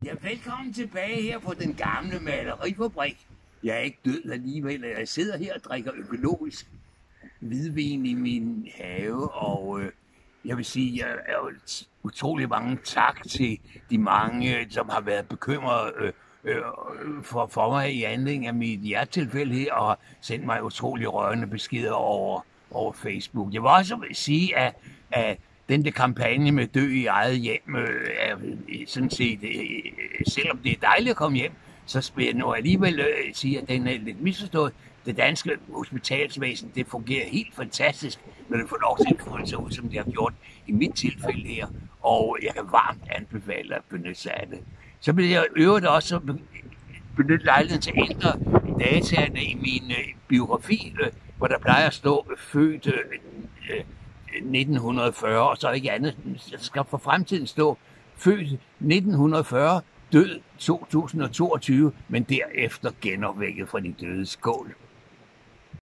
Ja, velkommen tilbage her på den gamle malerifabrik. Jeg er ikke død alligevel, jeg sidder her og drikker økologisk hvidvin i min have, og jeg vil sige, jeg er jo utrolig mange tak til de mange, som har været bekymret for mig i anledning af mit hjertetilfælde her, og har sendt mig utrolig rørende beskeder over Facebook. Jeg vil også sige, at den der kampagne med dø i eget hjem, er sådan set, selvom det er dejligt at komme hjem, så vil jeg nu alligevel sige, at den er lidt misforstået. Det danske hospitalsvæsen, det fungerer helt fantastisk, når det får lov til at få sig ud, som det har gjort i mit tilfælde her. Og jeg kan varmt anbefale at benytte sig af det. Så vil jeg øvrigt også benytte lejligheden til at ændre dataene i min biografi, hvor der plejer at stå født 1940, og så ikke andet. Jeg skal for fremtiden stå født 1940, død 2022, men derefter genopvækket fra de døde. Skål!